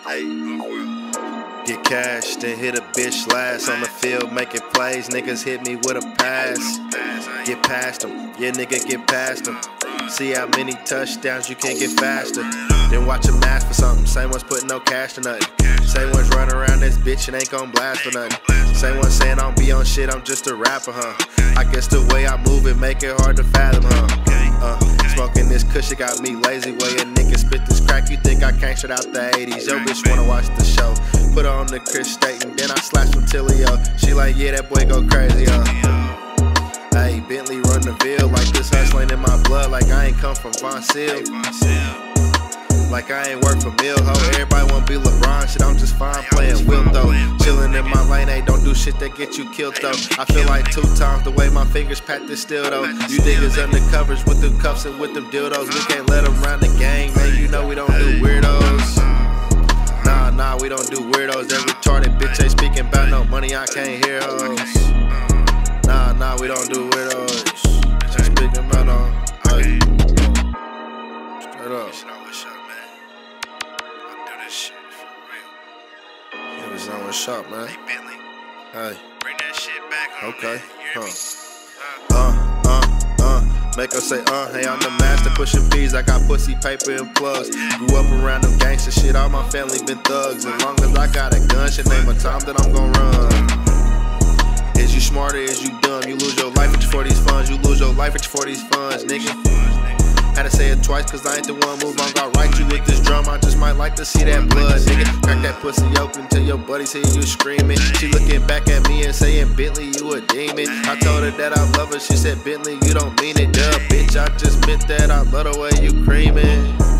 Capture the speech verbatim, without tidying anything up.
Get cash, then hit a bitch last on the field, making plays. Niggas hit me with a pass. Get past them, yeah, nigga, get past them. See how many touchdowns you can get faster. Then watch them ask for something. Same ones putting no cash to nothing. Same ones running around this bitch and ain't gon' blast for nothing. Same ones saying I don't be on shit, I'm just a rapper, huh? I guess the way I move it make it hard to fathom, huh? Uh, smoking this kush, it got me lazy. Way a nigga spit this crack, you think I can't shut out the eighties. Yo, bitch wanna watch the show. Put her on the Chris Staten, then I slash from Tillio. She like, yeah, that boy go crazy, huh? Hey, Bentley run the Ville, like this hustling in my blood, like I ain't come from Von Seal. Like I ain't work for Mill, ho. Everybody wanna be LeBron, shit, I'm just fine playing Will, though. Chillin' in my lane, hey, don't do shit that get you killed, though. I feel like two times the way my fingers pat this still, though. You niggas undercovers with them cuffs and with them dildos. We can't let them round the gang, man, you know we don't do weirdos. Nah, nah, we don't do weirdos. That retarded bitch ain't speaking about no money, I can't hear hoes. Nah, nah, we don't do weirdos. Just speaking about no, hey. Straight up. It was on what's up, man. Hey, Bentley. Hey. Bring that shit back home, okay. Man. Huh. Uh, uh, uh. Make her say, uh, hey, I'm the master pushing P's. I got pussy, paper, and plugs. Grew up around them gangster shit. All my family been thugs. As long as I got a gun, shit name a time that I'm gon' run. Is you smarter, is you dumb? You lose your life for these funds. You lose your life for these funds, nigga. Had to say it twice, cause I ain't the one move on. Got right you with this drum, I just might like to see that blood, nigga. Crack that pussy open till your buddies hear you screaming. She looking back at me and saying, Bentley, you a demon. I told her that I love her, she said, Bentley, you don't mean it. Duh, bitch, I just meant that I love the way you creamin'.